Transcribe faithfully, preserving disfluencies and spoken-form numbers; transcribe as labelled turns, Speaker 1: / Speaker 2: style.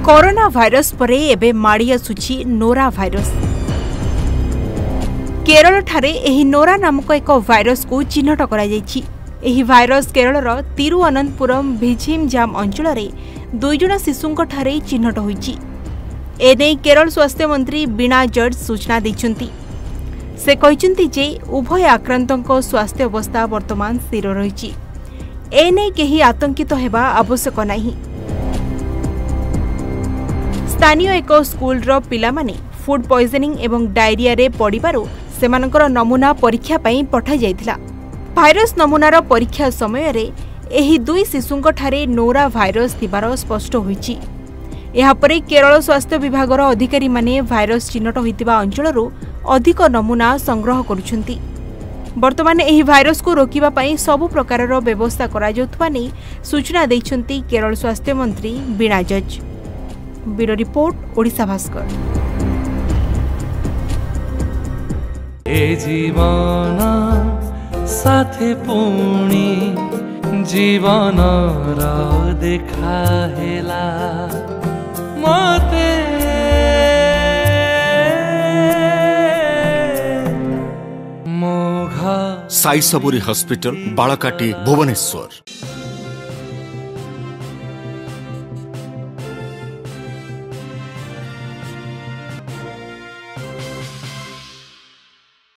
Speaker 1: Corona virus परे एबे माड़ी आसुछि नोरा भाइरस। केरल ठारे एही नोरा नामक एक भाइरस को चिन्हट करा जायछि। एही भाइरस केरलर तिरुअनंतपुरम भिझिमजाम अंचल रे दुई जण शिशुंक ठारे चिन्हट होईछि। एने केरल स्वास्थ्य मंत्री बीणा जज सूचना दैछन्ति। से कहिसन्ति जे उभय आक्रांतक स्वास्थ्य अवस्था वर्तमान स्थिर रहिछि। एने केही आतंकित हेबा आवश्यक नाही। स्थानीय एक स्कूल रो पिला माने फूड पॉइजनिंग एवं डायरिया रे पड़िबारु सेमानकर नमूना परीक्षा पई पठा जायथिला। भाइरस नमूनार परीक्षा समय रे एही दुई शिशुंक ठारे नोरा भाइरस थिबार स्पष्ट होईछि। यापरे केरल स्वास्थ्य विभागर अधिकारी माने भाइरस चिन्हट होइतिबा अंचलरू अधिक नमूना संग्रह करुछन्ति। वर्तमान एही भाइरस को रोकिबा पई सबु प्रकारर व्यवस्था करा जाउथबा नै सूचना दैछन्ति केरल स्वास्थ्य मंत्री बीणा जज। Bureau report Odisha Bhaskar.
Speaker 2: ए जीवन साथे पुणी जीवन र देखा हेला मते मोघ
Speaker 3: साई सबुरी हॉस्पिटल बालकाटी भुवनेश्वर।